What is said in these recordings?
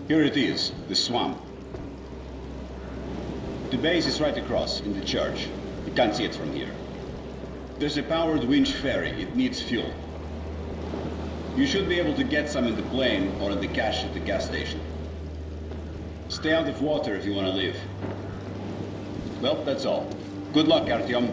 Here it is, the swamp. The base is right across, in the church. You can't see it from here. There's a powered winch ferry. It needs fuel. You should be able to get some in the plane or in the cache at the gas station. Stay out of water if you want to live. Well, that's all. Good luck, Artyom.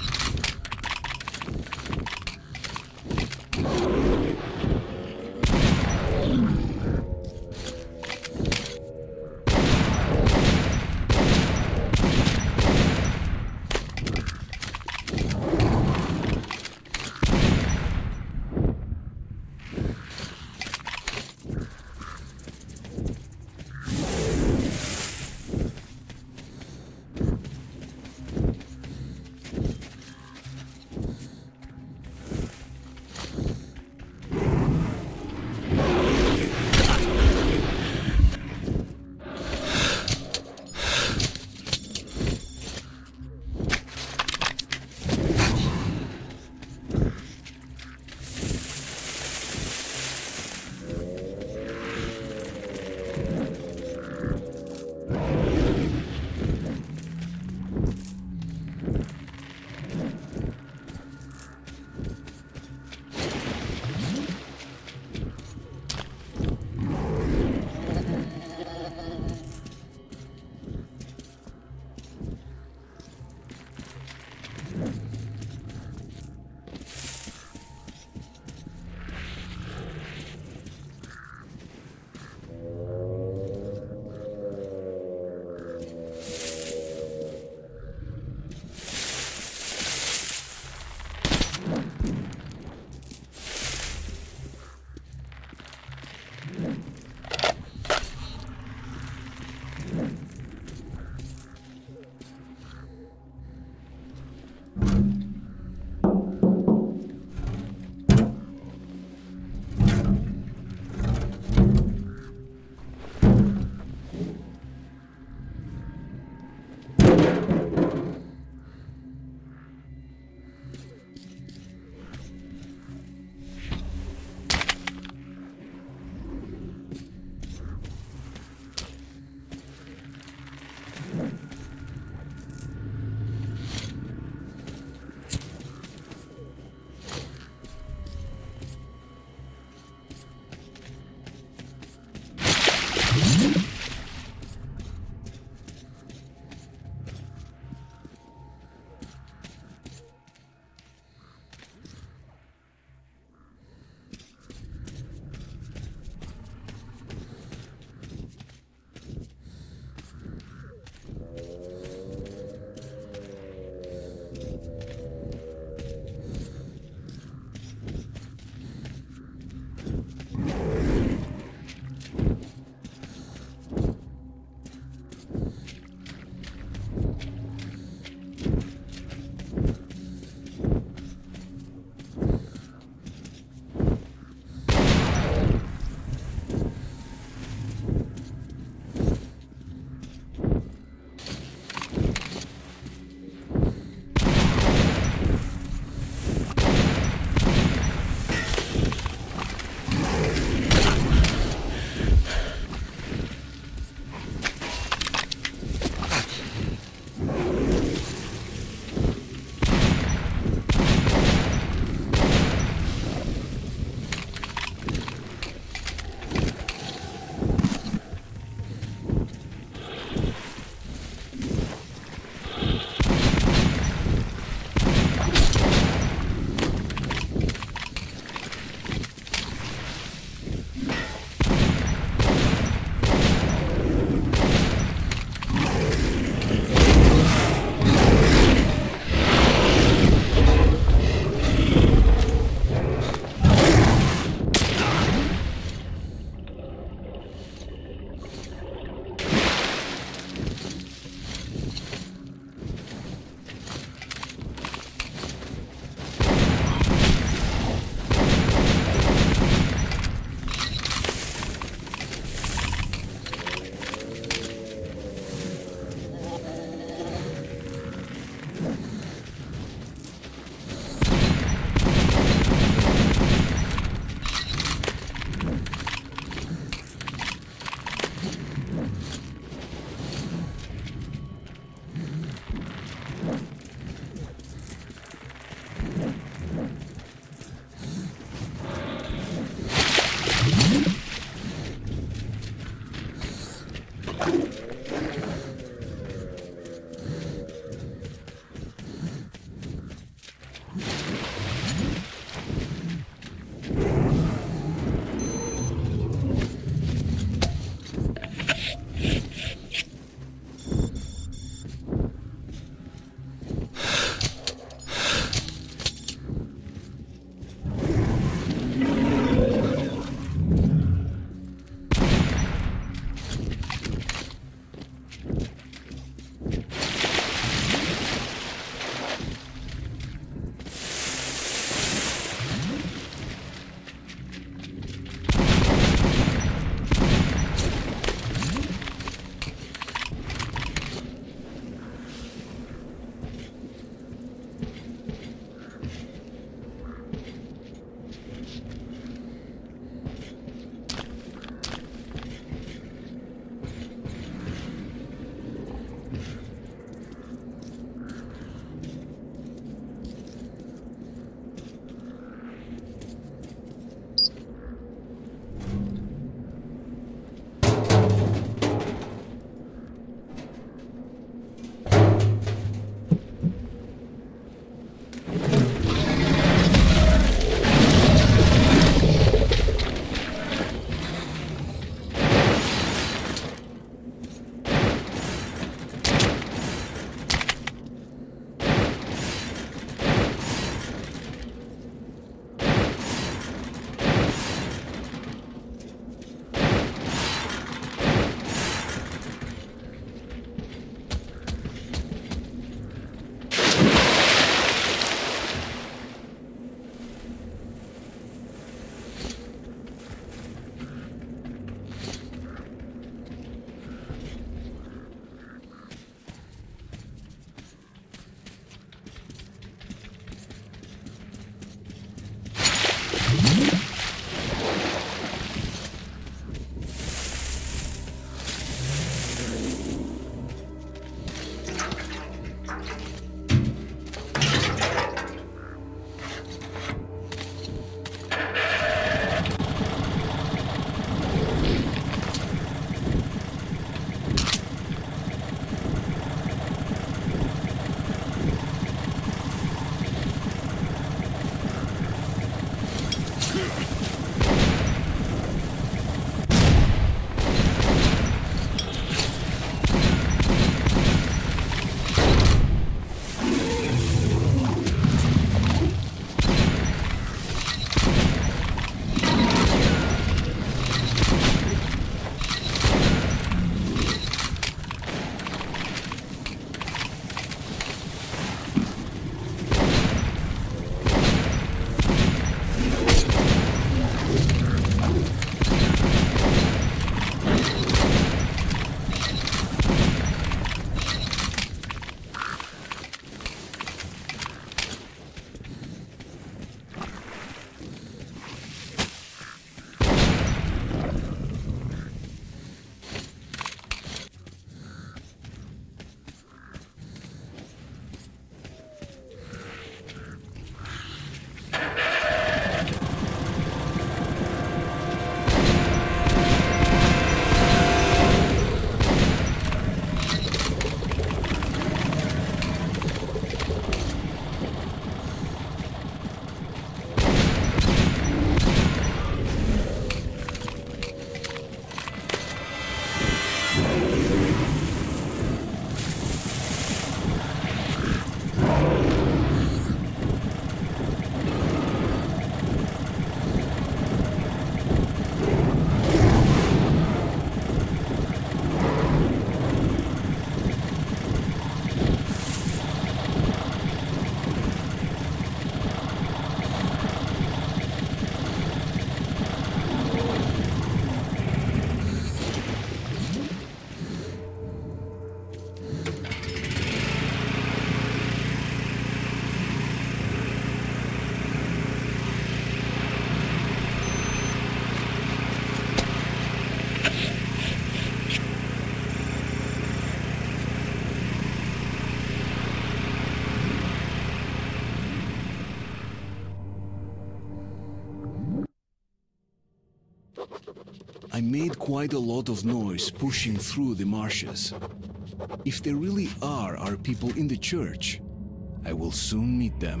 I made quite a lot of noise pushing through the marshes. If there really are our people in the church, I will soon meet them.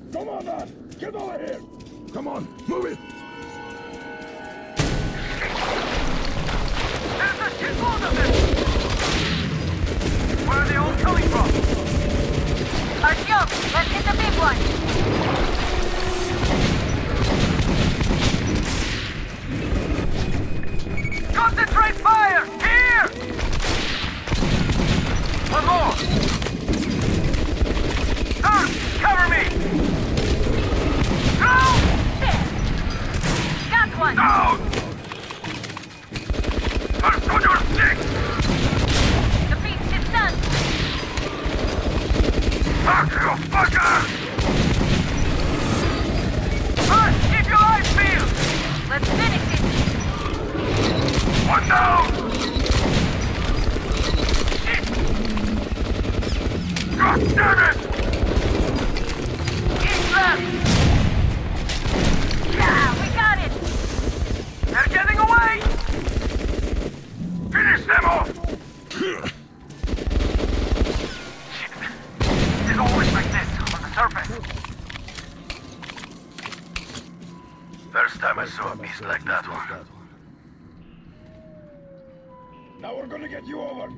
Come on, man! Get over here! Come on, move it! There's a shitload of them! Where are they all coming from? Artyom, let's hit the big one! Concentrate fire! Here! One more! Sir, cover me! Go! Shit! Got one! Down! First on your stick! The beast is done! Fuck you, fucker! First, keep your eyes peeled! Let's finish it! One down! Shit! God damn it! East left! Yeah, we got it! They're getting away! Finish them off! Shit. It's always like this, on the surface. First time I saw a beast like that one. Now we're gonna get you over!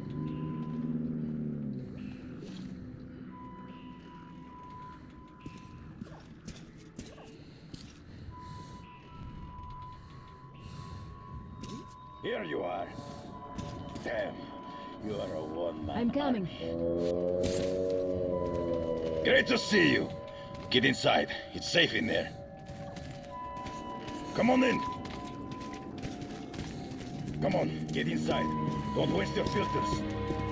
Here you are. Damn, you are a one-man. I'm coming. Great to see you. Get inside. It's safe in there. Come on in. Come on, get inside. Don't waste your filters.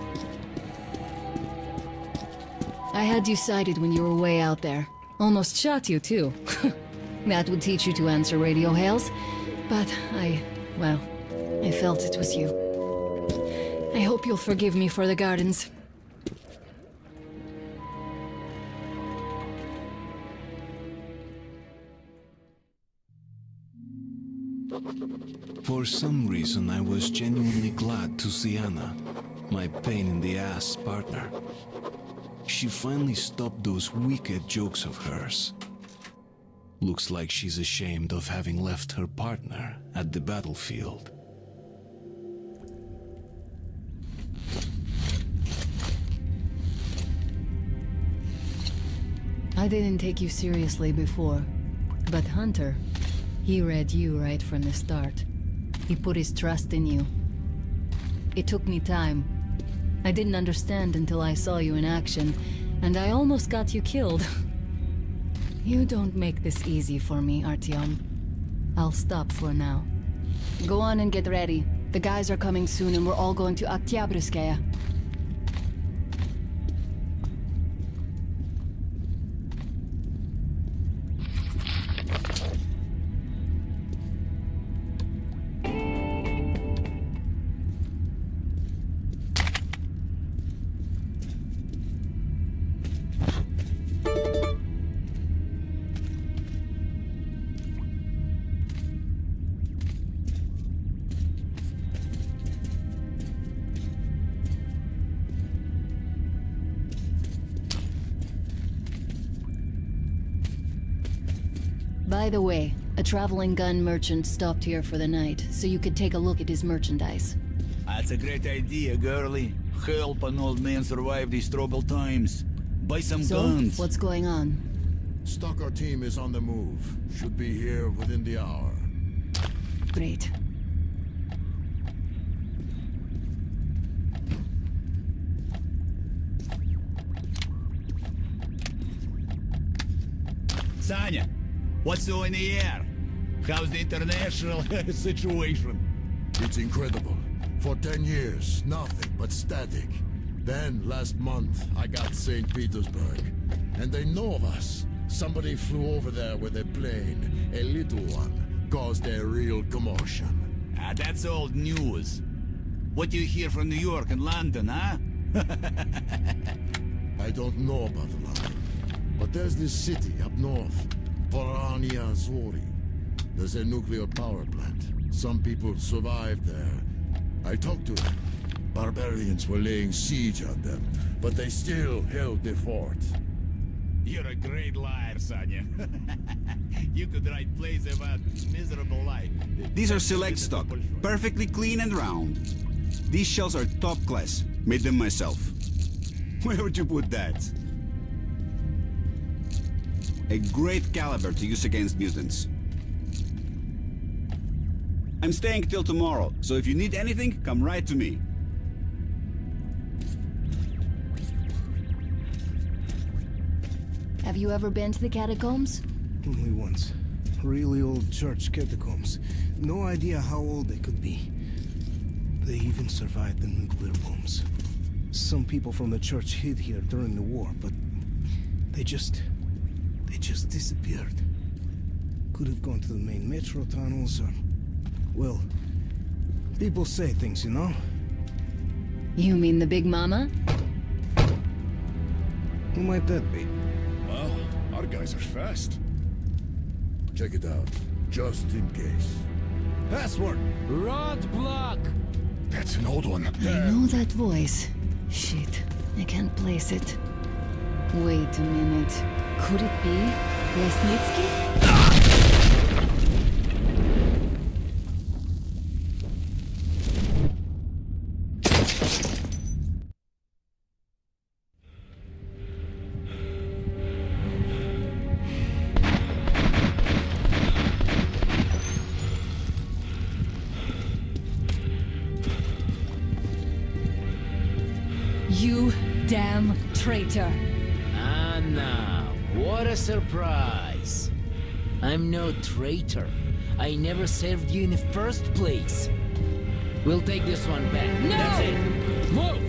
I had you sighted when you were way out there. Almost shot you, too. That would teach you to answer radio hails. But I felt it was you. I hope you'll forgive me for the gardens. For some reason, I was genuinely glad to see Anna, my pain-in-the-ass partner. She finally stopped those wicked jokes of hers. Looks like she's ashamed of having left her partner at the battlefield. I didn't take you seriously before, but Hunter, he read you right from the start. He put his trust in you. It took me time. I didn't understand until I saw you in action, and I almost got you killed. You don't make this easy for me, Artyom. I'll stop for now. Go on and get ready. The guys are coming soon and we're all going to Oktyabrskaya. By the way, a traveling gun merchant stopped here for the night, so you could take a look at his merchandise. That's a great idea, girlie. Help an old man survive these troubled times. Buy some guns. What's going on? Stalker team is on the move. Should be here within the hour. Great. Sanya, what's so in the air? How's the international situation? It's incredible. For 10 years, nothing but static. Then, last month, I got St. Petersburg. And they know of us. Somebody flew over there with a plane. A little one. Caused a real commotion. That's old news. What do you hear from New York and London, huh? I don't know about London. But there's this city up north. Porania Zori. There's a nuclear power plant. Some people survived there. I talked to them. Barbarians were laying siege on them, but they still held the fort. You're a great liar, Sonya. You could write plays about miserable life. These are select stock, perfectly clean and round. These shells are top class. Made them myself. Where would you put that? A great caliber to use against mutants. I'm staying till tomorrow, so if you need anything, come right to me. Have you ever been to the catacombs? Only once. Really old church catacombs. No idea how old they could be. They even survived the nuclear bombs. Some people from the church hid here during the war, but they just disappeared. Could have gone to the main metro tunnels or... well, people say things, you know? You mean the Big Mama? Who might that be? Well, our guys are fast. Check it out, just in case. Password! Roadblock! That's an old one. I know that voice. Shit, I can't place it. Wait a minute. Could it be Lesnitsky? You damn traitor. Anna, what a surprise. I'm no traitor. I never served you in the first place. We'll take this one back. No! That's it. Move!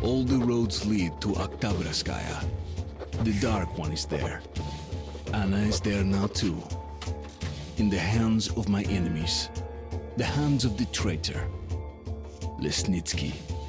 All the roads lead to Oktyabrskaya. The Dark One is there. Anna is there now too. In the hands of my enemies. The hands of the traitor. Lesnitsky.